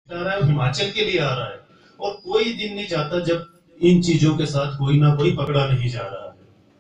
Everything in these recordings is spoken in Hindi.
आ रहा है, हिमाचल के लिए आ रहा है, और कोई दिन नहीं जाता जब इन चीजों के साथ कोई ना कोई पकड़ा नहीं जा रहा है।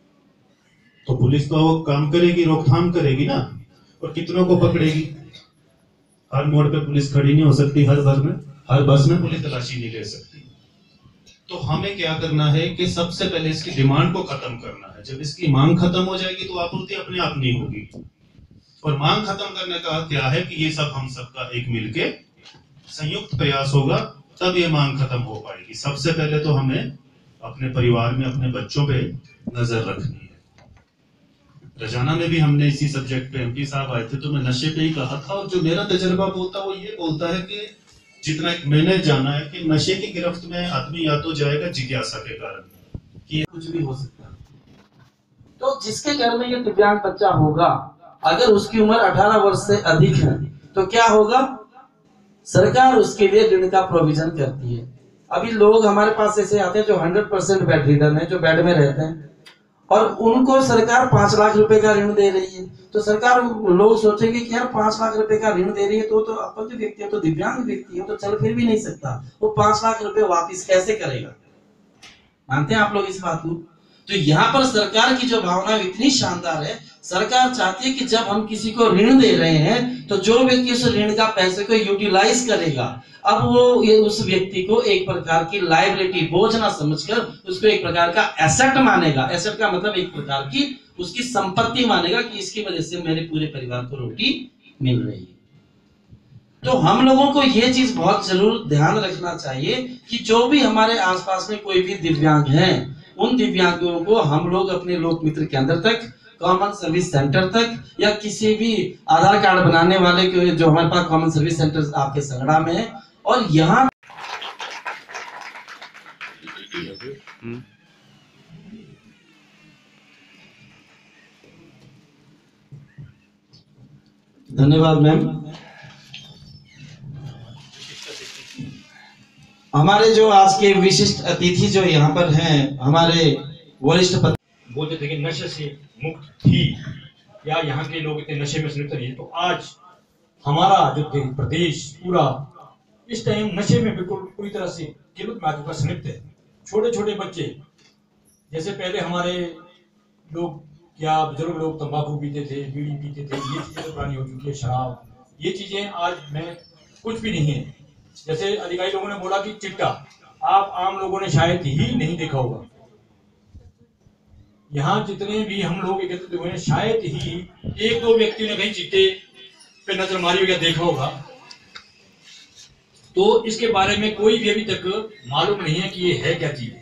तो पुलिस तो वो काम करेगी, रोकथाम करेगी ना, और कितनों को पकड़ेगी। हर मोड़ पे पुलिस खड़ी नहीं हो सकती, हर बस में पुलिस तलाशी नहीं ले सकती। तो हमें क्या करना है कि सबसे पहले इसकी डिमांड को खत्म करना है। जब इसकी मांग खत्म हो जाएगी तो आपूर्ति अपने आप नहीं होगी। और मांग खत्म करने का क्या है कि ये सब हम सबका एक मिलके संयुक्त प्रयास होगा, तब ये मांग खत्म हो पाएगी। सबसे पहले तो हमें अपने परिवार में अपने बच्चों पे नजर रखनी है। रजाना में भी हमने इसी सब्जेक्ट पे एमपी साहब आए थे, तो मैं नशे पे ही कहा था, और जो मेरा तजर्बा बोलता है वो ये बोलता है कि जितना मैंने जाना है कि नशे की गिरफ्त में आदमी या तो जाएगा जिज्ञासा के कारण, कि कुछ भी हो सकता है। तो जिसके घर में ये दिव्यांग बच्चा होगा, अगर उसकी उम्र 18 वर्ष से अधिक है, तो क्या होगा? सरकार उसके लिए ऋण का प्रोविजन करती है। अभी लोग हमारे पास ऐसे आते हैं जो 100% बेड रिडन है, जो बेड में रहते हैं, और उनको सरकार 5 लाख रुपए का ऋण दे रही है। तो सरकार, लोग सोचेंगे कि यार 5 लाख रुपए का ऋण दे रही है, तो अपन जो व्यक्ति है तो दिव्यांग व्यक्ति है, तो चल फिर भी नहीं सकता, वो 5 लाख रुपए वापिस कैसे करेगा? मानते हैं आप लोग इस बात को? तो यहाँ पर सरकार की जो भावना इतनी शानदार है। सरकार चाहती है कि जब हम किसी को ऋण दे रहे हैं, तो जो व्यक्ति उस ऋण का पैसे को यूटिलाइज करेगा, अब वो ये उस व्यक्ति को एक प्रकार की लायबिलिटी, बोझ ना समझकर उसको एक प्रकार का एसेट मानेगा। एसेट का मतलब एक प्रकार की उसकी संपत्ति मानेगा कि इसकी वजह से मेरे पूरे परिवार को रोटी मिल रही है। तो हम लोगों को ये चीज बहुत जरूर ध्यान रखना चाहिए कि जो भी हमारे आसपास में कोई भी दिव्यांग हैं, उन दिव्यांगों को हम लोग अपने लोक मित्र केंद्र तक, कॉमन सर्विस सेंटर तक, या किसी भी आधार कार्ड बनाने वाले के जो हमारे पास कॉमन सर्विस सेंटर आपके संगड़ा में है, और यहाँ धन्यवाद मैम। हमारे जो आज के विशिष्ट अतिथि जो यहाँ पर हैं, हमारे वरिष्ठ बोलते थे कि नशे से मुक्त थी, या यहाँ के लोग इतने नशे में लिप्त नहीं। तो आज हमारा जो प्रदेश पूरा इस टाइम नशे में बिल्कुल पूरी तरह से किल्लत में आ चुका, संलिप्त है। छोटे छोटे बच्चे, जैसे पहले हमारे लोग या बुजुर्ग लोग तंबाकू पीते थे, बीड़ी पीते थे, ये चीजें तो पुरानी हो चुकी है। शराब, ये चीजें आज में कुछ भी नहीं है। जैसे अधिकारी लोगों ने बोला कि चिट्टा, आप आम लोगों ने शायद ही नहीं देखा होगा। यहाँ जितने भी हम लोग एकत्रित हुए हैं, शायद ही 1-2 व्यक्तियों ने कहीं चिट्टे पे नजर मारी हो या देखा होगा। तो इसके बारे में कोई भी अभी तक मालूम नहीं है कि ये है क्या चीज है।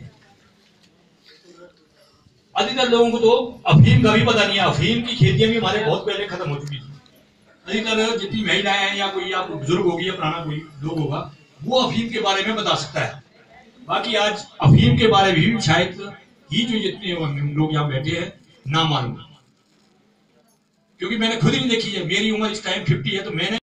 अधिकतर लोगों को तो अफीम का भी पता नहीं है। अफीम की खेतियां भी हमारे बहुत पहले खत्म हो चुकी थी। अधिकतर जितनी महिलाएं हैं, या कोई आप बुजुर्ग होगी या पुराना कोई लोग होगा, वो अफीम के बारे में बता सकता है। बाकी आज अफीम के बारे में भी शायद ही जो जितने लोग यहाँ बैठे हैं ना मालूम, क्योंकि मैंने खुद ही नहीं देखी है। मेरी उम्र इस टाइम 50 है, तो मैंने